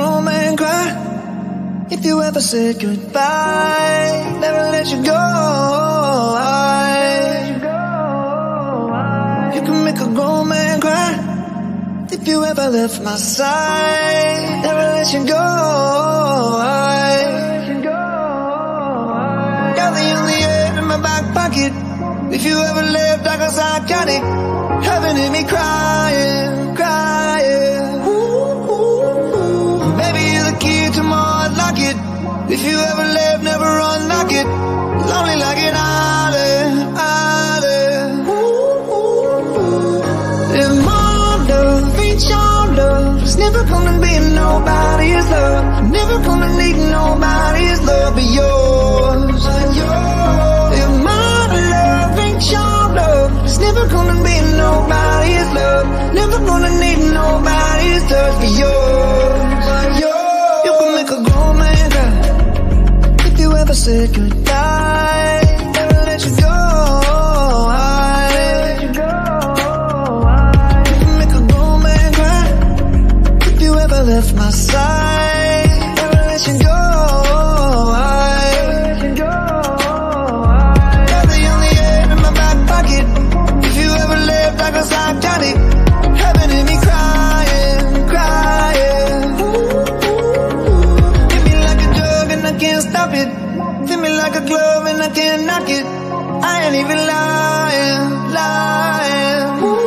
grown man cry if you ever said goodbye. Never let you go. You can make a grown man cry if you ever left my side. Never let you go. Got the only air in my back pocket. If you ever left, I guess I got it. Heaven hit me crying, crying. Ooh. Baby, you're the key to my heart, lock it. If you ever left, never unlock it. Lonely like an island, island. Ooh. If my love ain't your love, it's never gonna be nobody's love. Never gonna need nobody's love but yours. If my love ain't your love, it's never gonna be nobody's love. Never gonna need nobody's love but yours. You can make a grown man cry if you ever said goodbye. Never let you go. You can make a grown man cry if you ever left my side. Never let you go. Got the only air in my back pocket. If you ever left, I guess I got it. Heaven hit me crying, crying. Hit me like a drug and I can't stop it. Fit me like a glove and I can't knock it. I ain't even lying, lying.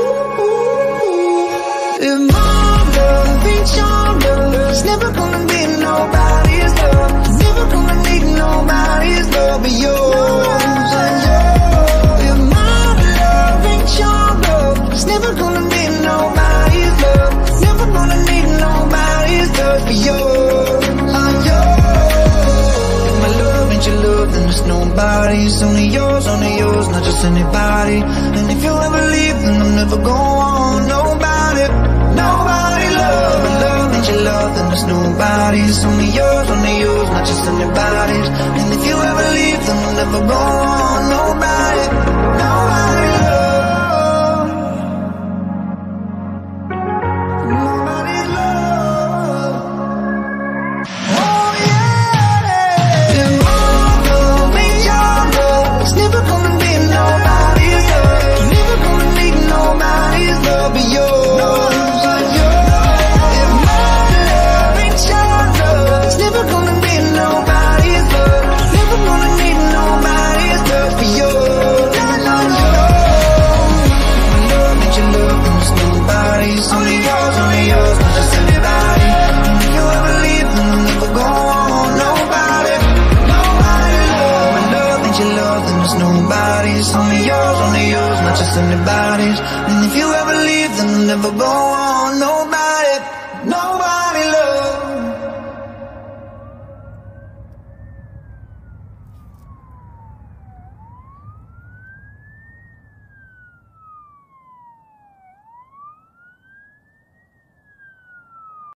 If my love ain't your love, it's never gonna be nobody's love. Never gonna need nobody's love but yours. If my love ain't your love, it's never gonna be nobody's love. Never gonna need nobody's love but yours. If my love ain't your love, then it's nobody's. Only yours, not just anybody. And if you ever leave, then I'm never gonna want nobody. Nobody love. My love ain't your love, then it's nobody's. Only yours, not just anybody's. And if you ever leave, then I'm never gonna want nobody. Nobody love. Nobody love. Oh yeah. If my love ain't your love, it's never gonna be nobody's love. Never gonna need nobody's love but yours. Never gonna be nobody's love. Never gonna need nobody's love for you. My love ain't your love, and it's nobody's. Only yours, not just anybody. And if you ever leave, then I'm never gonna want nobody. Nobody love. My love ain't your love, then it's nobody's. Only yours, not just anybody's. And if you ever leave, then I'm never gonna want nobody.